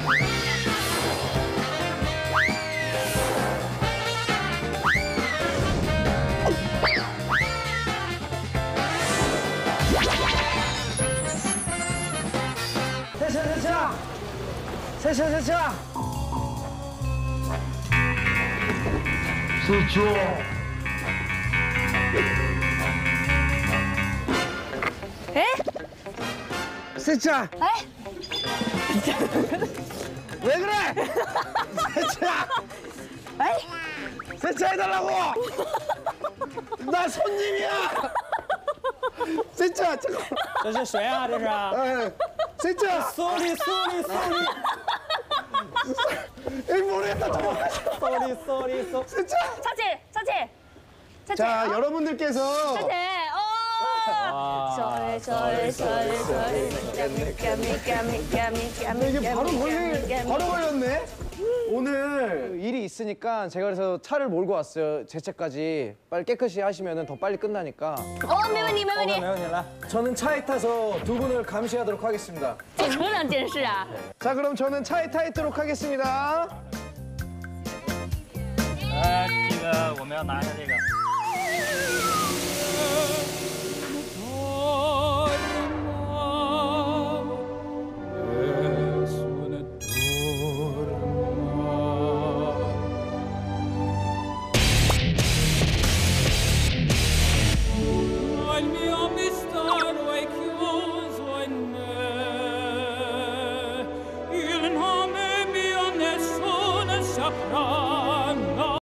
세차. 에? 세차. 에? 왜 그래? 세차. 에? 세차해달라고. 나 손님이야. 세차 잠깐. 这是谁啊？这是？ 세차. 쏘리. 에이 모르겠다. 쏘리. 세차. 차치. 자 여러분들께서 차치. 이게 바로 걸렸네. 오늘 일이 있으니까 제가 그래서 차를 몰고 왔어요. 제 차까지. 빨리 깨끗이 하시면 더 빨리 끝나니까. 没问题。 没问题，来。 저는 차에 타서 두 분을 감시하도록 하겠습니다. 这成两件事啊。 자 그럼 저는 차에 타 있도록 하겠습니다. 这个我们要拿下这个。